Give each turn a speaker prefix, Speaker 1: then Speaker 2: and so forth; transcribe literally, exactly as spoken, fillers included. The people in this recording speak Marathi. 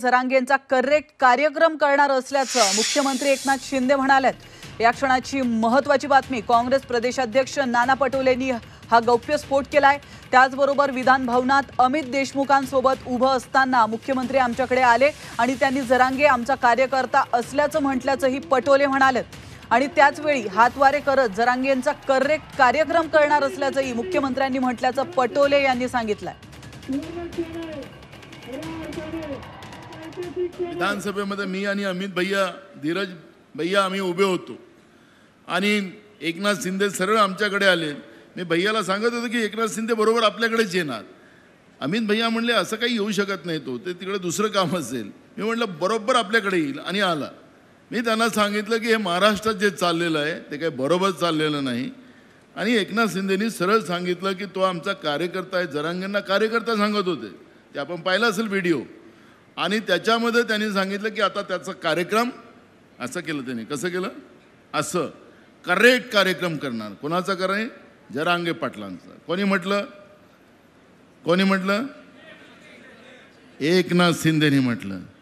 Speaker 1: जरांगेंचा करेक्ट कार्यक्रम करणार असल्याचं मुख्यमंत्री एकनाथ शिंदे म्हणालेत। या क्षणाची महत्त्वाची बातमी, काँग्रेस प्रदेशाध्यक्ष नाना पटोलेंनी हा गौप्यस्फोट केलाय। त्याचबरोबर विधान भवनात अमित देशमुखांसोबत उभं असताना मुख्यमंत्री आमच्याकडे आले आणि त्यांनी जरांगे आमचा कार्यकर्ता असल्याचं म्हटल्याचंही पटोले म्हणालेत आणि त्याच वेळी हातवारे करत जरांगेंचा करेक्ट कार्यक्रम करणार असल्याचंही मुख्यमंत्र्यांनी म्हटल्याचं पटोले यांनी सांगितलंय।
Speaker 2: विधानसभेमध्ये मी आणि अमित भैया, धीरज भैया आम्ही उभे होतो आणि एकनाथ शिंदे सरळ आमच्याकडे आले। मी भैयाला सांगत होतो की एकनाथ शिंदे बरोबर आपल्याकडेच येणार। अमित भैया म्हणले असं काही येऊ शकत नाही, तो ते तिकडे दुसरं काम असेल। मी म्हटलं बरोबर आपल्याकडे येईल आणि आला। मी त्यांना सांगितलं की हे महाराष्ट्रात जे चाललेलं आहे ते काही बरोबर चाललेलं नाही आणि एकनाथ शिंदेनी सरळ सांगितलं की तो आमचा कार्यकर्ता आहे। जरांगेंना कार्यकर्ता सांगत होते, ते आपण पाहिलं असेल व्हिडिओ, आणि त्याच्यामध्ये त्यांनी सांगितलं की आता त्याचा कार्यक्रम असं केलं। त्यांनी कसं केलं? असं करेक्ट कार्यक्रम करणार। कोणाचा करे? जरांगे पाटलांचा। कोणी म्हटलं? कोणी म्हटलं? एकनाथ शिंदेनी म्हटलं।